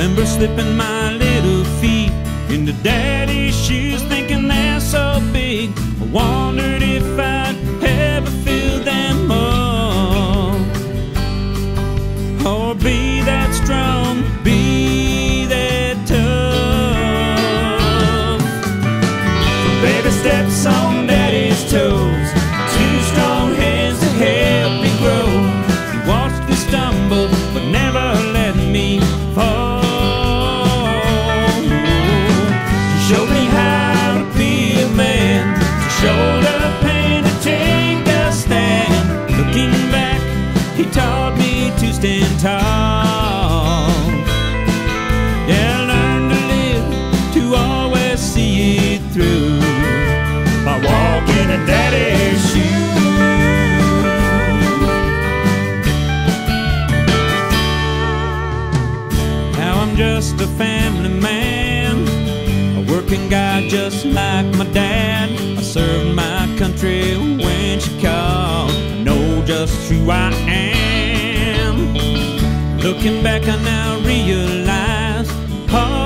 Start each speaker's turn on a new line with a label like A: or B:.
A: Remember slipping my little feet into Daddy's shoes, thinking they're so big. I wondered if I'd ever fill them up, or be that strong, be that tough. Baby steps on Daddy's toes, two strong hands to help me grow. He watched me stumble, but never let me fall. Showed me how to be a man, to shoulder pain and take a stand. Looking back, he taught me to stand tall. Yeah, learn to live, to always see it through, by walking in Daddy's shoes. Now I'm just a family man, working guy just like my dad. I served my country when she called. I know just who I am. Looking back, I now realize